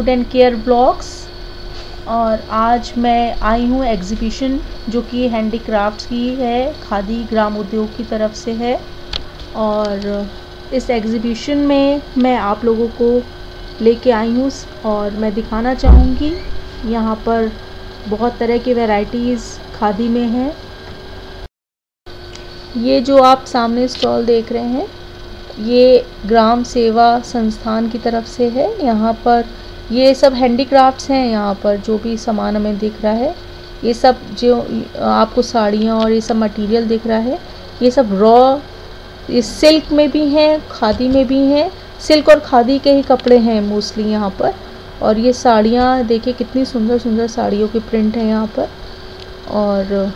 Food and care blogs. और आज मैं आई हूँ एग्जीबिशन जो कि हैंडीक्राफ्ट्स की है, खादी ग्राम उद्योग की तरफ से है। और इस एग्जीबिशन में मैं आप लोगों को लेके आई हूँ और मैं दिखाना चाहूँगी यहाँ पर बहुत तरह की वैरायटीज़ खादी में हैं। ये जो आप सामने स्टॉल देख रहे हैं ये ग्राम सेवा संस्थान की तरफ से है। यहाँ पर ये सब हैंडीक्राफ्ट्स हैं। यहाँ पर जो भी सामान हमें दिख रहा है ये सब जो आपको साड़ियाँ और ये सब मटेरियल दिख रहा है ये सब रॉ ये सिल्क में भी हैं, खादी में भी हैं। सिल्क और खादी के ही कपड़े हैं मोस्टली यहाँ पर। और ये साड़ियाँ देखिए कितनी सुंदर सुंदर साड़ियों के प्रिंट हैं यहाँ पर। और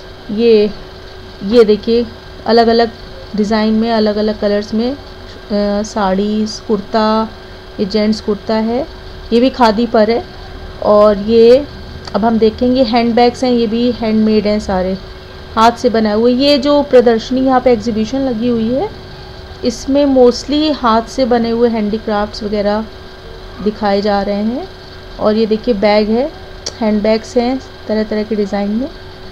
ये देखिए अलग अलग डिज़ाइन में, अलग अलग कलर्स में साड़ीज़, कुर्ता, ये जेंट्स कुर्ता है, ये भी खादी पर है। और ये अब हम देखेंगे हैंडबैग्स हैं, ये भी हैंडमेड हैं, सारे हाथ से बनाए हुए। ये जो प्रदर्शनी यहाँ पे एग्जीबिशन लगी हुई है इसमें मोस्टली हाथ से बने हुए हैंडीक्राफ्ट्स वगैरह दिखाए जा रहे हैं। और ये देखिए बैग है, हैंडबैग्स हैं तरह तरह के डिज़ाइन में।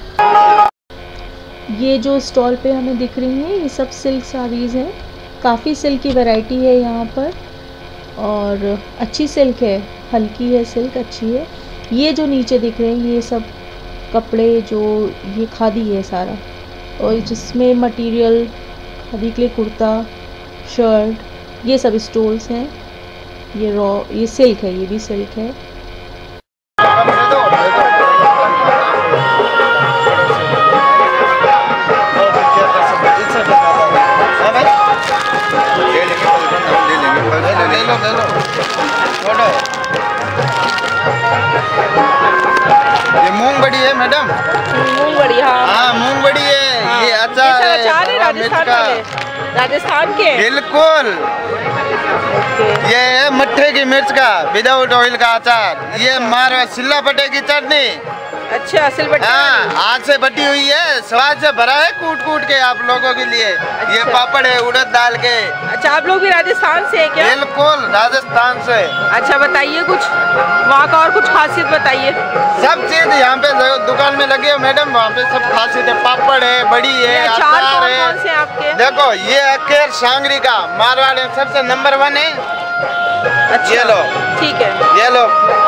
ये जो स्टॉल पे हमें दिख रही हैं ये सब सिल्क साड़ीज़ हैं। काफ़ी सिल्क की वैरायटी है यहाँ पर और अच्छी सिल्क है, हल्की है सिल्क, अच्छी है। ये जो नीचे दिख रहे हैं ये सब कपड़े जो ये खादी है सारा, और जिसमें मटेरियल खादी के लिए कुर्ता, शर्ट, ये सब स्टोल्स हैं। ये रॉ, ये सिल्क है, ये भी सिल्क है। ये मूंग बड़ी है मैडम, मूंग बड़ी, हाँ मूंग बड़ी है। हाँ। ये अचार है राजस्थान का, राजस्थान के बिल्कुल। ये है मट्ठे की मिर्च का विदाउट ऑयल का अचार। ये मारवा सिल्ला पट्टे की चटनी। अच्छा, सिलबट्टे। हाँ, हाथ से बटी हुई है, स्वाद से भरा है, कूट कूट के आप लोगों के लिए। अच्छा। ये पापड़ है उड़द दाल के। अच्छा, आप लोग भी राजस्थान से हैं क्या? बिल्कुल राजस्थान से। अच्छा, बताइए कुछ वहाँ का और कुछ खासियत बताइए। सब चीज यहाँ पे दुकान में लगी है मैडम, वहाँ पे सब खासियत है। पापड़ है, बड़ी है, अचार है। कौन से आपके? देखो ये अकेर सांगरी का मारवाड़ है, सबसे नंबर 1 है। अच्छा, ये लो, ठीक है, ये लो।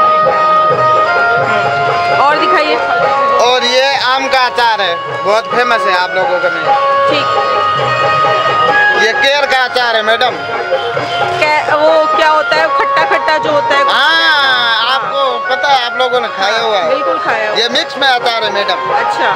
और दिखाइए। और ये आम का अचार है, बहुत फेमस है आप लोगों के में। ठीक। ये केर का अचार है मैडम। वो क्या होता है, खट्टा खट्टा जो होता है? हाँ, आपको पता है, आप लोगों ने खाया हुआ है। बिल्कुल खाया हुआ। ये मिक्स में अचार है मैडम। अच्छा,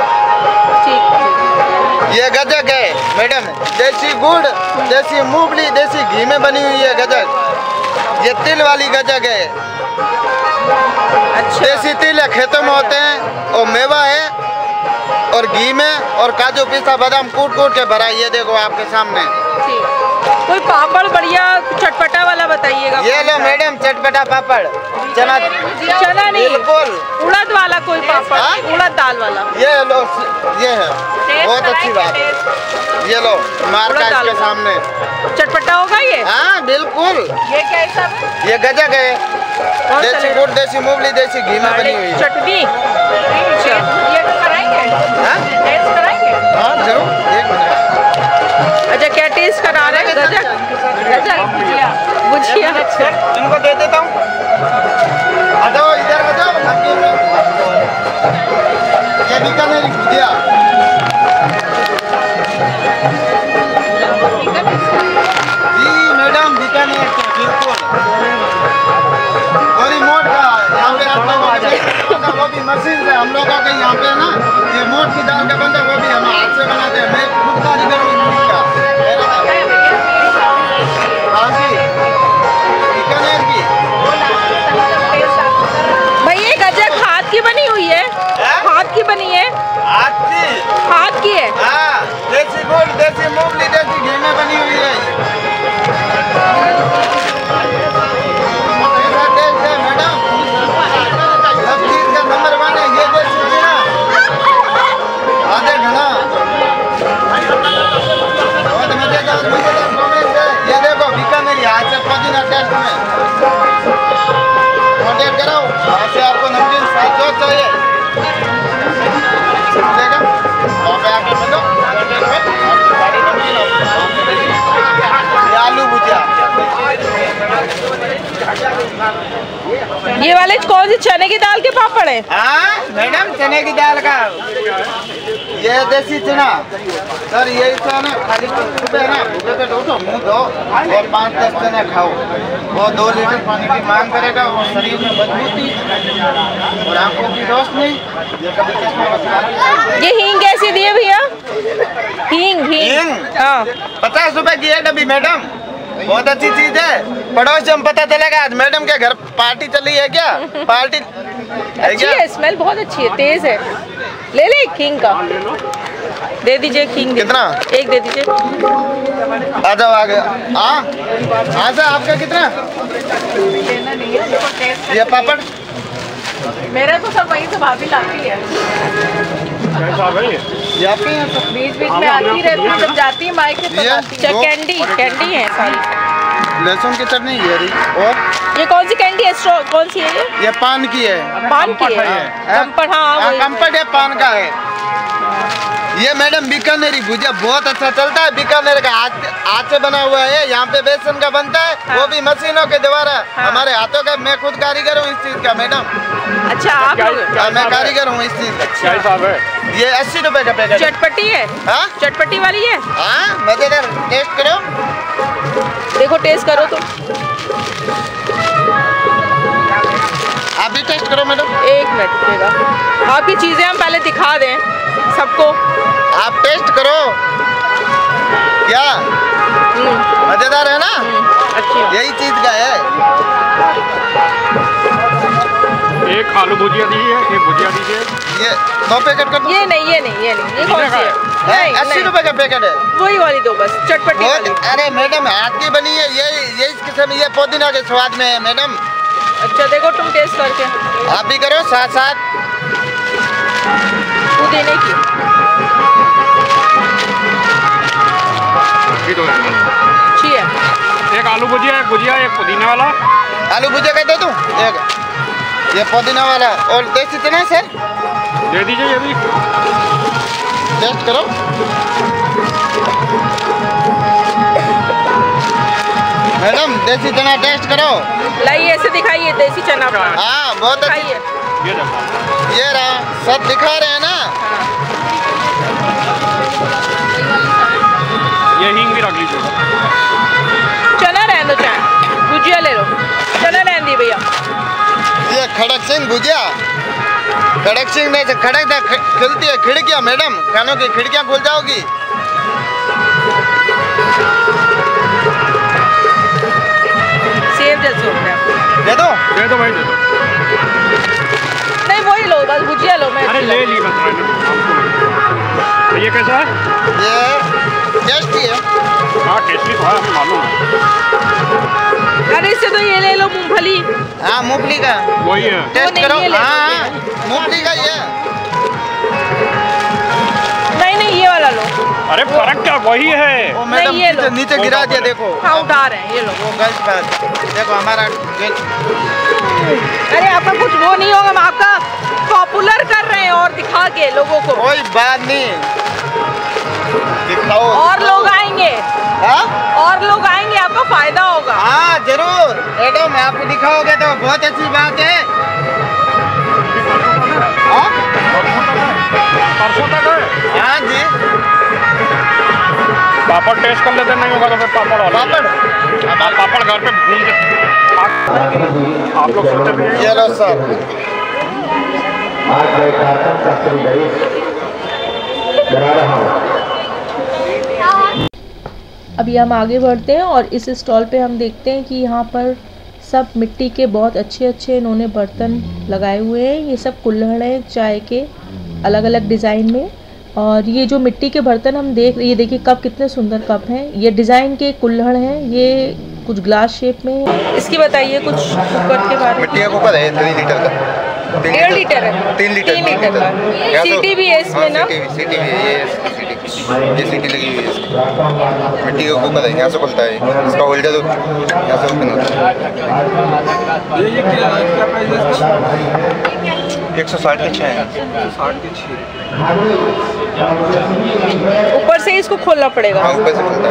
ठीक। ये गजक है मैडम, देसी गुड़, देसी मूंगफली, देसी घी में बनी हुई है गजक। ये तिल वाली गजक है। अच्छा। देसी तिल है, खेतों में होते हैं। और मेवा है और घी में और काजू पिस्ता बादाम कूट कूट के भरा। ये देखो आपके सामने। ठीक। कोई पापड़ बढ़िया चटपटा वाला बताइएगा। ये लो मैडम, चटपटा पापड़। चना नहीं, बिल्कुल उड़द वाला कोई पापड़। उड़द दाल वाला। ये लो, ये है, बहुत अच्छी बात है। ये लो मार्केट के सामने। चटपटा होगा ये? हाँ बिल्कुल। ये क्या है सब? ये गजक है, देसी गुड़, देसी मूंगफली, देसी घी में बनी हुई चटनी। ये कराएंगे? हाँ जरूर, 1 मिनट। अच्छा, क्या टेस्ट करा रहे हैं? गजक भुजिया। अच्छा, इनको दे देता हूँ। आ जाओ, इधर आ जाओ। ये बीकानेरी भुजिया। जी मैडम, बीकानेर के बिल्कुल। और रिमोट का यहाँ पे आप लोगों के वो भी मशीन से हम लोगों के यहाँ पे ना ये मोट की दाल का बनता है, वो भी हम हाथ से बनाते हैं। मैं खुद कारीगर हूँ का। हाँ जी, बीकानेर की। भाई ये गजक हाथ की बनी हुई है? हाथ की बनी है? हाथ की है। हाँ, देसी गुड़, देसी मूंगफली, देसी घी में बनी हुई है। ऐसा टेस्ट है मैडम, सब चीज का नंबर 1 है। ये देसी घी ना आधे घना। वहाँ से आपको नमकीन साथ जो चाहिए मिलेगा, वहाँ पे आके मिलो। आपकी सारी नमकीन ये आलू भुजिया। ये वाले कौन से चने की दाल के पापड़ है? हाँ मैडम, चने की दाल का, ये देसी चना सर। ये ना खाली सुबह ना भूखे पेट उठो, मुँह धो और 5-10 चने खाओ, वो 2 लीटर पानी की मांग करेगा, वो शरीर में मजबूती और आंखों की रोशनी। ये कभी चश्मा बचा। ये हींग कैसी दी है भैया? हींग हाँ 50 रुपए की है डब्बी मैडम, बहुत अच्छी चीज है। पड़ोस से हम पता चलेगा आज मैडम के घर पार्टी चली है क्या? पार्टी है अच्छी है, स्मेल बहुत अच्छी है, तेज है। ले ले हींग का, दे दीजिए हींग। कितना? एक दे दीजिए। आ जाओ आ गया। हाँ सर, आपका कितना? ये पापड़ मेरा तो सब वहीं से भाभी लाती है, ये आपके हैं सब? बीच बीच में आती रहती है, जब जाती है मायके तो लाती है। कैंडी है सारी, लहसुन की चटनी ये रही। और ये कौन सी कैंडी है? कौन सी है ये पान की है। पान की है, कम्पट। हाँ कम्पट है, पान का है। ये मैडम बीकानेरी भुजिया बहुत अच्छा चलता है, बीकानेर का हाथ से बना हुआ है। यहाँ पे बेसन का बनता है, वो भी मशीनों के द्वारा। हमारे हाथों का, मैं खुद कारीगर हूँ इस चीज का मैडम। अच्छा आप लोग? मैं कारीगर हूँ इस चीज का। ये 80 रुपए का पैकेट। चटपटी है? हाँ चटपटी वाली है। हाँ मजेदार, टेस्ट करो। देखो टेस्ट करो तो, आप भी टेस्ट करो मैडम। 1 मिनट रुकेगा, आपकी चीजें हम पहले दिखा दें सबको। आप टेस्ट करो, क्या मजेदार है ना? अच्छी, यही चीज का है। एक आलू भुजिया दीजिए, एक भुजिया दीजिए। ये 2 पैकेट कर दो। ये नहीं ये कौन सी है? 80 रुपए का पैकेट है। वही वाली दो बस, चटपटी वाली। अरे मैडम हाथ की बनी है, ये इस किस्म, ये पुदीना के स्वाद में है मैडम। अच्छा देखो तुम टेस्ट करके, आप भी करो साथ साथ। पुदीने की अच्छी है। एक आलू भुजिया, एक पुदीना वाला। आलू भुजिया का दे दूं? एक ये पुदीना वाला और देसी चना सर दे दीजिए। ये भी टेस्ट करो। मैडम देसी चना टेस्ट करो। लाइए ऐसे दिखाइए देसी चना। हाँ बहुत अच्छी। ये रहा, सब दिखा रहे हैं ना। ये हींग भी रख लीजिए। चना रहने दो, चाहे भुजिया ले लो, चना रहने दी भैया। ये खड़क सिंह भुजिया, खड़क सिंह ने खड़क खुलती है खिड़कियाँ मैडम, कानों की खिड़कियाँ खुल जाओगी। सेब जैसे हो गया। दे दो भाई दे दो। नहीं वही लो बस, भुजिया लो। मैं अरे ले ली बस। ये कैसा है? ये टेस्टी है। हाँ टेस्टी तो है, हमें मालूम है। अरे इससे तो ये ले लो मूंगफली। हाँ मूंगफली का वही है, टेस्ट करो। हाँ मूंगफली का ये। नहीं ये वाला लो। अरे फर्क क्या वही है। वो मैडम ये लो। नीचे गिरा दिया देखो। हाँ उठा रहे हैं, ये लो। वो गैस पर देखो हमारा। अरे आपका कुछ वो नहीं होगा, हम आपका पॉपुलर कर रहे हैं और दिखा के लोगों को। कोई बात नहीं, दिखाओ और लोग आएंगे। हाँ और लोग आएंगे, आपका फायदा होगा। हाँ जरूर मैडम, आपको दिखाओगे तो बहुत अच्छी बात है। हाँ परसों तक है। हाँ जी पापड़ टेस्ट कर लेते, नहीं होगा तो फिर पापड़ वाला। पापड़ घर पे भून के आप लोग सोचते भी। ये लो सर। अभी हम आगे बढ़ते हैं और इस स्टॉल पे हम देखते हैं कि यहाँ पर सब मिट्टी के बहुत अच्छे इन्होंने बर्तन लगाए हुए हैं। ये सब कुल्हड़ है चाय के, अलग अलग डिज़ाइन में। और ये जो मिट्टी के बर्तन हम देख, ये देखिए कप, कितने सुंदर कप हैं। ये डिज़ाइन के कुल्हड़ हैं, ये कुछ ग्लास शेप में है। इसकी बताइए कुछ कुकर के बारे में। मिट्टी का कुकर है 3 लीटर का। 1.5 लीटर है। 3 लीटर 3 लीटर का। सीटी भी है इसमें ना? सीटी भी है, ये सीटी। ये सीटी लगी हुई है इसकी, मिट्टी के ऊपर है, यहाँ से खुलता है इसका होल्डर, यहाँ से ओपन होता है। 160 के 6 हैं। 160 के 6 ऊपर से इसको खोलना पड़ेगा। हाँ, ऊपर से खुलता है।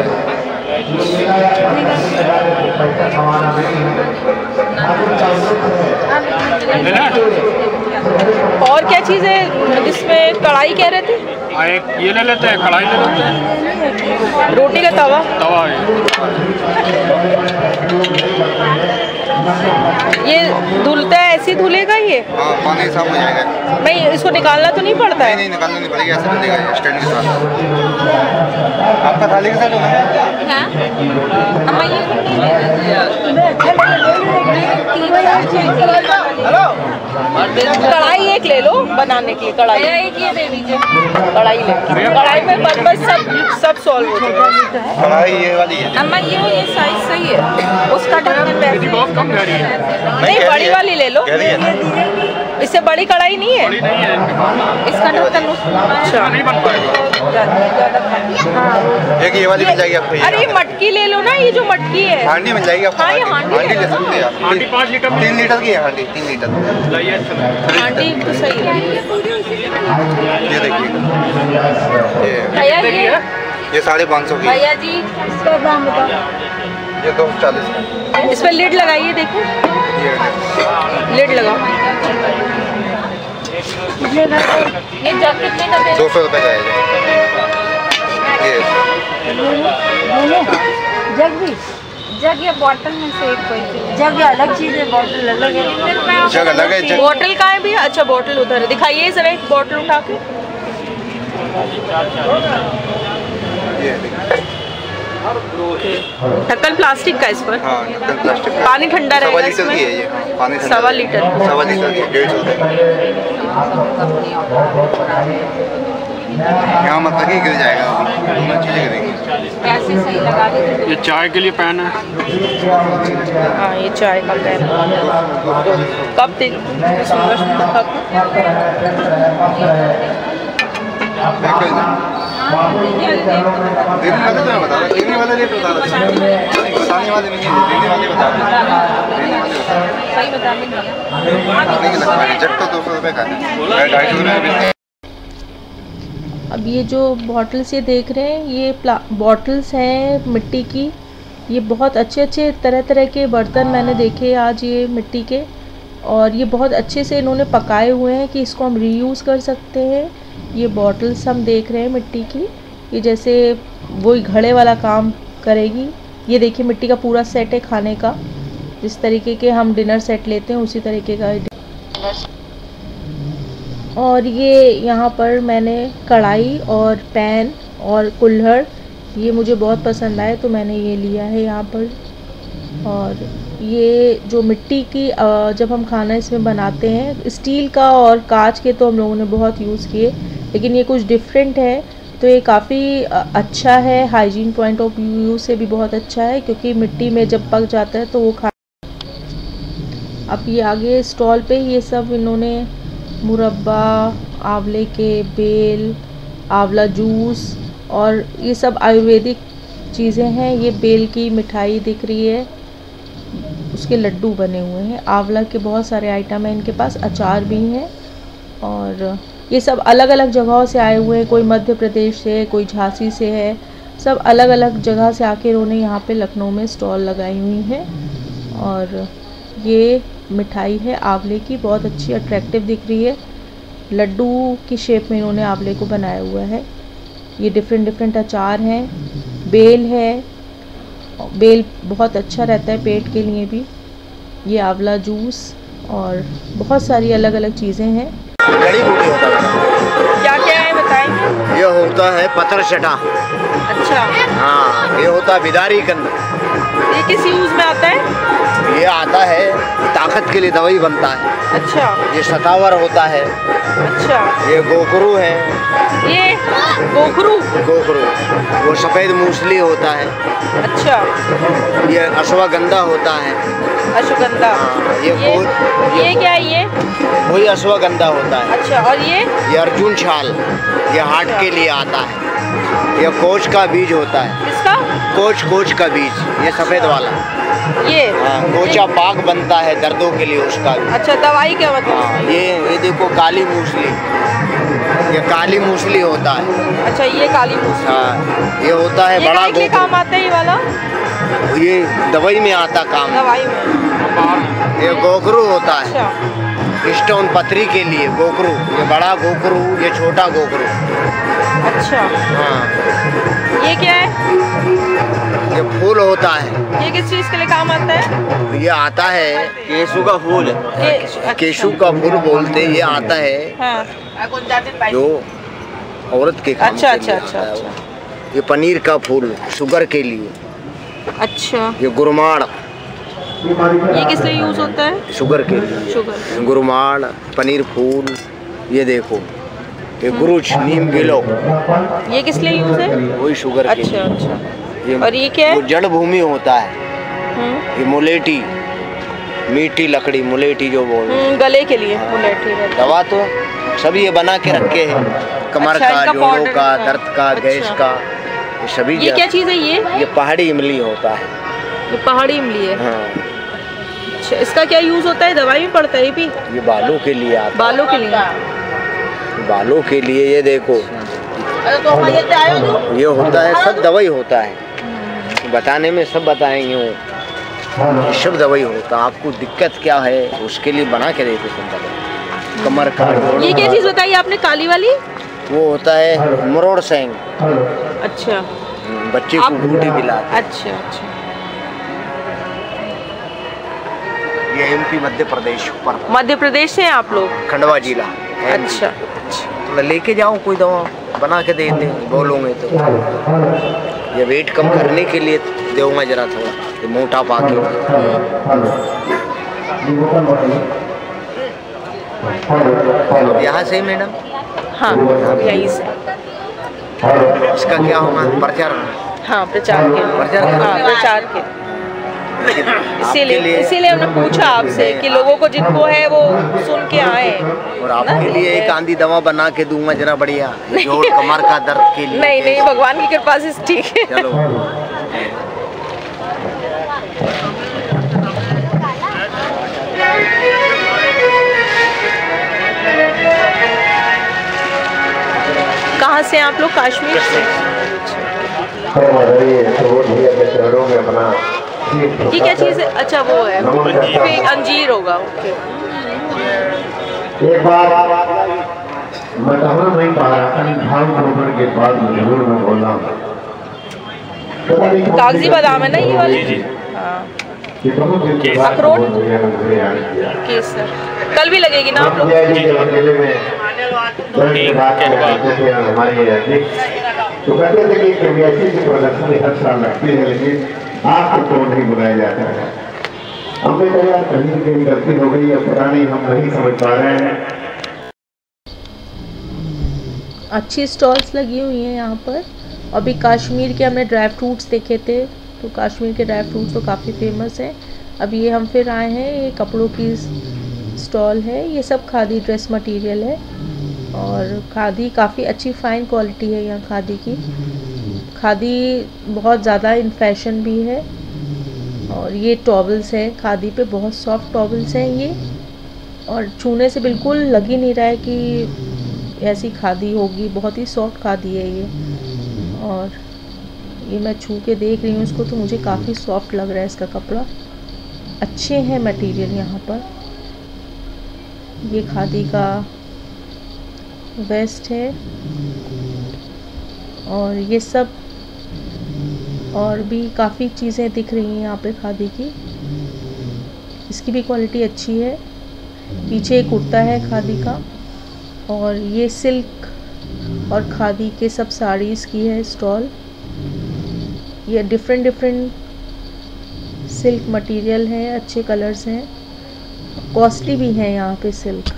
और क्या चीज़ है जिसमें कढ़ाई कह रहे थे? एक ये ले लेते हैं, कढ़ाई ले लेते हैं, रोटी का तवा। तवा है। ये धुलता है, ऐसे ही धुलेगा ये? हाँ, पानी साफ हो जाएगा। नहीं, इसको निकालना तो नहीं पड़ता है? नहीं, निकालना नहीं पड़ेगा, ऐसे मिलेगा स्टैंड के साथ। आपका थाली के साथ होगा? कढ़ाई एक ले लो बनाने के लिए, कढ़ाई एक ये दे दीजिए। कढ़ाई ले, कढ़ाई में बस सब सॉल्व हो जाएगा। कढ़ाई ये वाली है। अम्मा ये साइज सही है, उसका ढक्कन पैसे बहुत कम कह रही है। नहीं, बड़ी वाली ले लो, इससे बड़ी कढ़ाई नहीं है। बड़ी नहीं है इसका ढक्कन अच्छा नहीं बन पाएगा। एक ये वाली मिल जाएगी आपको। अरे ये मटकी ले लो ना, ये जो मटकी है। हांडी मिल जाएगी आपको। हाँ, ये हांडी ले सकते हैं आप। हांडी 5 लीटर 3 लीटर की है हांडी, 3 लीटर। हांडी तो सही है। ये देखिए, भैया ये 550 की। भैया जी इसका दाम बताओ। ये 240 का। इस पर लिड लगाइए, देखो ये लिड लगाओ। ये जग कितने का दे? 200 रुपये का है ये। जग भी, जग या बॉटल में से एक कोई चीज। जग अलग चीज है, बॉटल अलग है। जग अलग है। बॉटल कहाँ है भैया? अच्छा, बॉटल उधर है, दिखाइए जरा एक बॉटल उठा के। ये ढक्कन प्लास्टिक का इस पर। हाँ, ढक्कन प्लास्टिक का। पानी ठंडा रहेगा लीटर की है ये। पानी 1.25 लीटर। 1.25 लीटर की 150 रुपये। यहाँ मत लगे, गिर जाएगा। दोनों चीज़ें गिरेंगी। ऐसे सही लगा दीजिए। ये चाय के लिए पैन है। हाँ, ये चाय का पैन। कप दे कप। देने वाले तो मैं बता रहा हूँ, देने वाले रेट बता रहा हूँ, बताने वाले नहीं है, देने वाले बता रहे हैं। सही बता देंगे। नहीं लगता है, जग तो 200 रुपये का है, 250 रुपये। अब ये जो बॉटल्स ये देख रहे हैं, ये बॉटल्स हैं मिट्टी की। ये बहुत अच्छे तरह तरह के बर्तन मैंने देखे आज ये मिट्टी के, और ये बहुत अच्छे से इन्होंने पकाए हुए हैं कि इसको हम रीयूज़ कर सकते हैं। ये बॉटल्स हम देख रहे हैं मिट्टी की, ये जैसे वही घड़े वाला काम करेगी। ये देखिए मिट्टी का पूरा सेट है खाने का, जिस तरीके के हम डिनर सेट लेते हैं उसी तरीके का। और ये यहाँ पर मैंने कढ़ाई और पैन और कुल्हड़, ये मुझे बहुत पसंद आए तो मैंने ये लिया है यहाँ पर। और ये जो मिट्टी की जब हम खाना इसमें बनाते हैं, स्टील का और कांच के तो हम लोगों ने बहुत यूज़ किए, लेकिन ये कुछ डिफरेंट है तो ये काफ़ी अच्छा है। हाइजीन पॉइंट ऑफ व्यू से भी बहुत अच्छा है, क्योंकि मिट्टी में जब पक जाता है तो वो खा। अब ये आगे स्टॉल पे ये सब इन्होंने मुरब्बा, आंवले के बेल, आंवला जूस और ये सब आयुर्वेदिक चीज़ें हैं। ये बेल की मिठाई दिख रही है, उसके लड्डू बने हुए हैं। आंवला के बहुत सारे आइटम हैं इनके पास, अचार भी हैं। और ये सब अलग अलग जगहों से आए हुए हैं, कोई मध्य प्रदेश से, कोई झांसी से है, सब अलग अलग जगह से आके इन्होंने यहाँ पे लखनऊ में स्टॉल लगाई हुई हैं। और ये मिठाई है आंवले की, बहुत अच्छी अट्रैक्टिव दिख रही है। लड्डू की शेप में इन्होंने आंवले को बनाया हुआ है। ये डिफरेंट अचार हैं, बेल है, बेल बहुत अच्छा रहता है पेट के लिए भी। ये आंवला जूस और बहुत सारी अलग अलग चीज़ें हैं। जड़ी बूटी होता है। क्या क्या है बताएंगे? ये होता है पत्थर चटा। अच्छा, हाँ, ये होता है बिदारी कंद। ये किस यूज़ में आता है? ये आता है ताकत के लिए, दवाई बनता है। अच्छा, ये सतावर होता है। अच्छा, ये गोखरू है। ये गोखरू, वो सफ़ेद मूसली होता है। अच्छा, ये अश्वगंधा होता है। अश्वगंधा। ये क्या है? ये वही अश्वगंधा होता है। अच्छा, और ये अर्जुन छाल, ये हार्ट के लिए आता है। ये कोच का बीज होता है। इसका कोच का बीज, ये सफ़ेद वाला। ये हाँ, कोचा पाक बनता है दर्दों के लिए, उसका भी। अच्छा, दवाई क्या मतलब? हाँ, ये देखो काली मूसली, ये काली मूसली होता है। अच्छा, ये काली मूसली। हाँ, ये होता है ये बड़ा गोखरू। काम आता है ये वाला? ये दवाई में आता काम। दवाई में। ये गोखरू होता है। अच्छा। स्टोन पथरी के लिए गोखरू, ये बड़ा गोखरू, ये छोटा गोखरू। अच्छा। हाँ। ये क्या है? ये फूल होता है। ये किस चीज़ के लिए काम आता है? ये आता है केशु का फूल। अच्छा। केशु का फूल बोलते हैं। ये आता है हाँ। जो औरत के काम अच्छा के लिए अच्छा आता है। अच्छा। ये पनीर का फूल शुगर के लिए। अच्छा। ये गुरमाड़, ये किस लिए यूज होता है? शुगर के लिए। शुगर। गुरमाड़, पनीर फूल, ये देखो ये गुरुच, नीम गिलो, ये किस लिए यूज है? वही शुगर के अच्छा लिए। अच्छा। और ये क्या है? जड़ भूमि होता है। ये मुलेठी, मीठी लकड़ी, मुलेठी जो बोलते गले के लिए मुलेठी रहता है। दवा तो सब ये बना के रखे हैं, कमर अच्छा, का, जोड़ों का, दर्द का, अच्छा। गैस का, ये सभी। ये क्या चीज़ है ये पहाड़ी इमली होता है। ये पहाड़ी इमली है। हाँ। अच्छा, इसका क्या यूज होता है? दवाई में पड़ता है ये भी? ये बालों के लिए आता है। बालों के लिए? बालों के लिए ये देखो, ये होता है, सब दवाई होता है। बताने में सब बताएंगे वो, सब दवाई होता है। आपको दिक्कत क्या है उसके लिए बना के देते तुम। कमर का, ये क्या चीज़ बताई आपने काली वाली? वो होता है मरोड़ सेंग। अच्छा। बच्चे को बूटी पिलाते। अच्छा अच्छा। ये एमपी मध्य प्रदेश पर। मध्य प्रदेश से हैं आप लोग? खंडवा जिला। अच्छा। तो लेके जाओ, कोई दवा बना के देते बोलोगे तो। ये वेट कम करने के लिए दूंगा जरा थोड़ा, ये मोटा पाके। यहाँ से मैडम? हाँ, यहीं से। इसका क्या होगा? प्रचार? हाँ, प्रचार के लिए। प्रचार के? हाँ, प्रचार के। इसीलिए हमने पूछा आपसे कि लोगों को जिनको है वो सुन के आए। और आपके लिए एक आंधी दवा बना के दूंगा जरा बढ़िया, जोड़ कमर का दर्द के लिए। नहीं नहीं, भगवान की कृपा से ठीक है। चलो। कहाँ से आप लोग? कश्मीर से। ये क्या चीज़ है? अच्छा, वो है अंजीर होगा। ओके। एक बार बताना नहीं पा रहा था, भाव भ्रमण के बाद जरूर मैं बोला। कागजी बादाम है ना ये वाली? हाँ। अखरोट, केसर। कल भी लगेगी ना आप लोग? तो कहते थे कि केवीआईसी की प्रदर्शनी हर साल लगती है, लेकिन आपको तो नहीं बुलाया जाता है। हमने कहा यार कहीं कहीं गलती हो गई है, पता नहीं, हम नहीं समझ पा रहे हैं। अच्छी स्टॉल्स लगी हुई हैं यहाँ पर। अभी कश्मीर के हमने ड्राई फ्रूट्स देखे थे, तो कश्मीर के ड्राई फ्रूट्स तो काफ़ी फेमस हैं। अभी ये हम फिर आए हैं, ये कपड़ों की स्टॉल है। ये सब खादी ड्रेस मटेरियल है और खादी काफ़ी अच्छी फ़ाइन क्वालिटी है यहाँ खादी की। खादी बहुत ज़्यादा इन फैशन भी है। और ये टॉवल्स हैं खादी पे, बहुत सॉफ्ट टॉवल्स हैं ये, और छूने से बिल्कुल लग ही नहीं रहा है कि ऐसी खादी होगी। बहुत ही सॉफ्ट खादी है ये, और ये मैं छू के देख रही हूँ इसको, तो मुझे काफ़ी सॉफ्ट लग रहा है इसका कपड़ा। अच्छे हैं मटेरियल यहाँ पर। ये खादी का वेस्ट है, और ये सब और भी काफ़ी चीज़ें दिख रही हैं यहाँ पे खादी की। इसकी भी क्वालिटी अच्छी है। पीछे एक कुर्ता है खादी का, और ये सिल्क और खादी के सब साड़ीज़ की है स्टॉल। ये डिफरेंट सिल्क मटेरियल है, अच्छे कलर्स हैं, कॉस्टली भी हैं यहाँ पे सिल्क।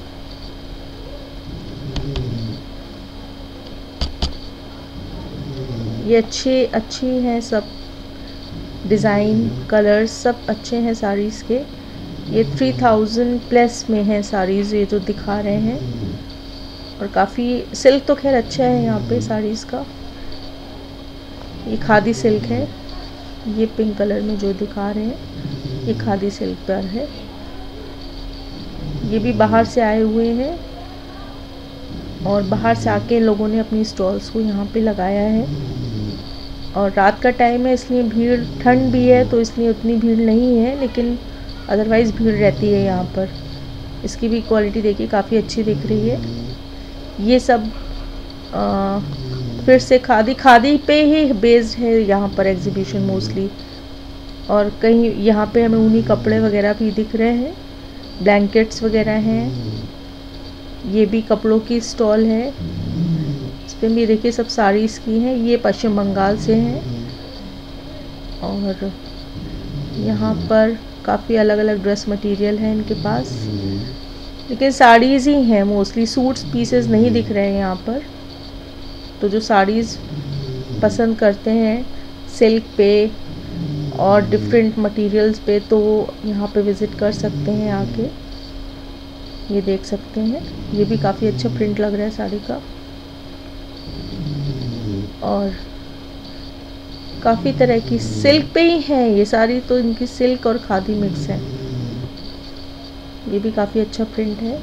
ये अच्छी हैं सब, डिज़ाइन कलर्स सब अच्छे हैं साड़ीज़ के। ये 3000 प्लस में हैं साड़ीज़ ये जो दिखा रहे हैं, और काफ़ी सिल्क तो खैर अच्छा है यहाँ पे साड़ीज़ का। ये खादी सिल्क है, ये पिंक कलर में जो दिखा रहे हैं ये खादी सिल्क पर है। ये भी बाहर से आए हुए हैं और बाहर से आके लोगों ने अपनी स्टॉल्स को यहाँ पे लगाया है। और रात का टाइम है इसलिए भीड़, ठंड भी है तो इसलिए उतनी भीड़ नहीं है, लेकिन अदरवाइज़ भीड़ रहती है यहाँ पर। इसकी भी क्वालिटी देखिए काफ़ी अच्छी दिख रही है। ये सब फिर से खादी पे ही बेस्ड है यहाँ पर एग्जीबिशन मोस्टली। और कहीं यहाँ पे हमें ऊनी कपड़े वगैरह भी दिख रहे हैं, ब्लैंकेट्स वगैरह हैं। ये भी कपड़ों की स्टॉल है, इस पर भी देखिए सब साड़ीज़ की हैं। ये पश्चिम बंगाल से हैं और यहाँ पर काफ़ी अलग अलग ड्रेस मटेरियल है इनके पास, लेकिन साड़ीज़ ही हैं मोस्टली, सूट्स पीसेस नहीं दिख रहे हैं यहाँ पर। तो जो साड़ीज़ पसंद करते हैं सिल्क पे और डिफरेंट मटेरियल्स पे, तो यहाँ पे विज़िट कर सकते हैं आके। ये देख सकते हैं, ये भी काफ़ी अच्छा प्रिंट लग रहा है साड़ी का और काफ़ी तरह की सिल्क पे ही है ये साड़ी, तो इनकी सिल्क और खादी मिक्स है। ये भी काफ़ी अच्छा प्रिंट है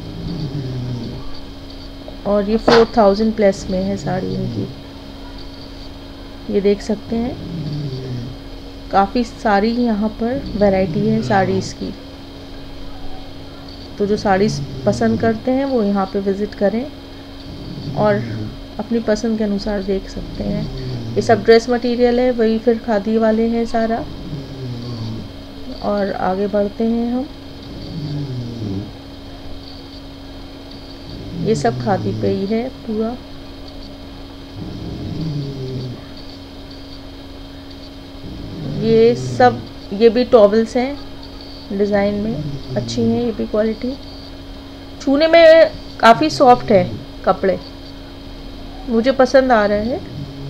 और ये 4000 प्लस में है साड़ी इनकी। ये देख सकते हैं काफ़ी सारी यहाँ पर वैरायटी है साड़ीज़ की। तो जो साड़ीज़ पसंद करते हैं वो यहाँ पे विज़िट करें और अपनी पसंद के अनुसार देख सकते हैं। ये सब ड्रेस मटेरियल है, वही फिर खादी वाले हैं सारा। और आगे बढ़ते हैं हम। ये सब खादी पे ही है पूरा। ये भी टॉवल्स हैं डिज़ाइन में, अच्छी हैं ये भी क्वालिटी। छूने में काफ़ी सॉफ्ट है कपड़े, मुझे पसंद आ रहे हैं।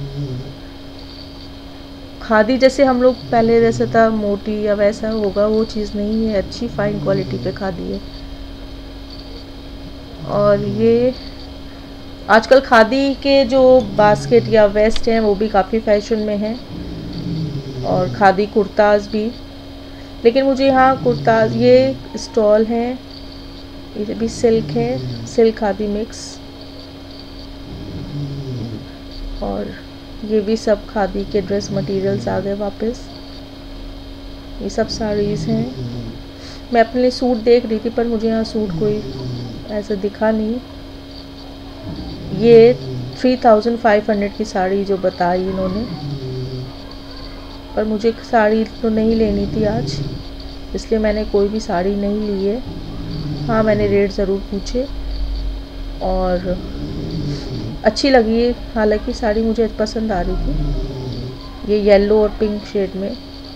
खादी जैसे हम लोग पहले जैसे था मोटी या वैसा होगा, वो चीज़ नहीं है, अच्छी फाइन क्वालिटी पे खादी है। और ये आजकल खादी के जो बास्केट या वेस्ट हैं वो भी काफ़ी फैशन में हैं और खादी कुर्ताज़ भी। लेकिन मुझे यहाँ कुर्ताज़, ये स्टॉल है, ये भी सिल्क है, सिल्क खादी मिक्स। और ये भी सब खादी के ड्रेस मटेरियल्स आ गए वापस। ये सब साड़ीज़ हैं। मैं अपने लिए सूट देख रही थी पर मुझे यहाँ सूट कोई ऐसा दिखा नहीं। ये 3500 की साड़ी जो बताई इन्होंने, पर मुझे साड़ी तो नहीं लेनी थी आज, इसलिए मैंने कोई भी साड़ी नहीं ली है। हाँ, मैंने रेट ज़रूर पूछे और अच्छी लगी है, हालांकि साड़ी मुझे पसंद आ रही थी। ये येलो और पिंक शेड में।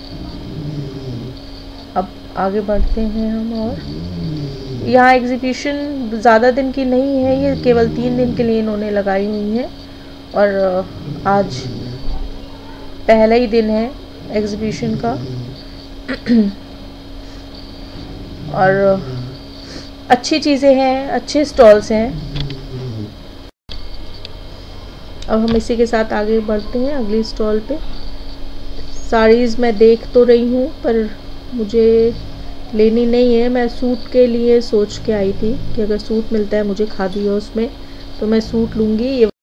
अब आगे बढ़ते हैं हम। और यहाँ एग्जीबिशन ज़्यादा दिन की नहीं है, ये केवल 3 दिन के लिए इन्होंने लगाई हुई है और आज पहला ही दिन है एग्जीबिशन का। और अच्छी चीज़ें हैं, अच्छे स्टॉल्स हैं। अब हम इसी के साथ आगे बढ़ते हैं अगली स्टॉल पे। साड़ीज़ मैं देख तो रही हूँ पर मुझे लेनी नहीं है। मैं सूट के लिए सोच के आई थी कि अगर सूट मिलता है मुझे खादी है उसमें, तो मैं सूट लूँगी। ये